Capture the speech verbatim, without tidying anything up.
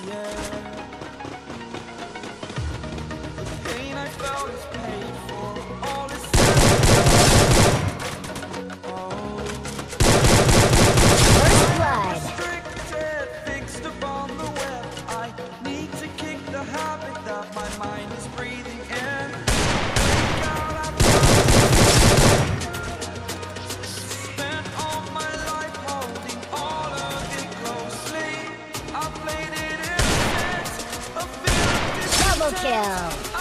yeah. The pain I felt is paid for. All is oh. First blood. Restricted, fixed upon the web. I need to kick the habit that my mind is breathing in. Spent all my life holding all of it closely. I played it in a sense of feeling Double kill.